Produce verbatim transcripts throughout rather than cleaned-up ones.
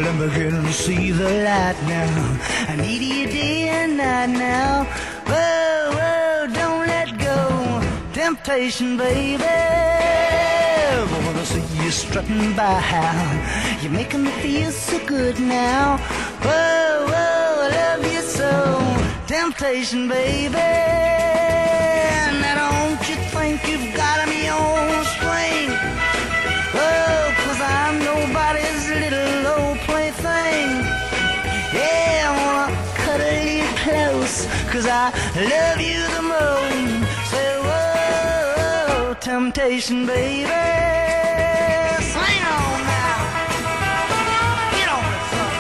I'm beginning to see the light now. I need you day and night now. Whoa, whoa, don't let go. Temptation, baby. Wanna see you strutting by how you're making me feel so good now. Whoa, whoa, I love you so. Temptation, baby. Now don't you think you've got me on string? Oh, cause I'm nobody's little old plaything. Yeah, I wanna cuddle you close, cause I love you the most. Say, whoa, temptation, baby. Swing on now. Get on it, son.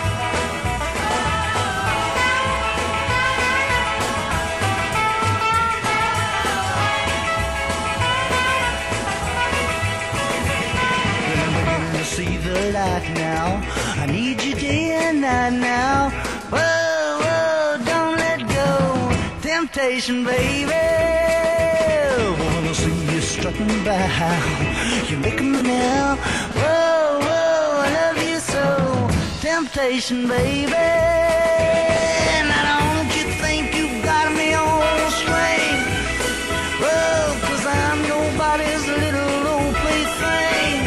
See the light now. I need you day and night now. Whoa, whoa, don't let go. Temptation, baby. Wanna see you strutting by how you're making me now. Whoa, whoa, I love you so. Temptation, baby. Now don't you think you got me on string? Whoa, cause I'm nobody's little old plaything.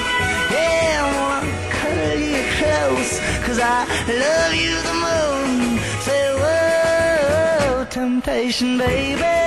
Cause I love you the most. Say, whoa, temptation, baby.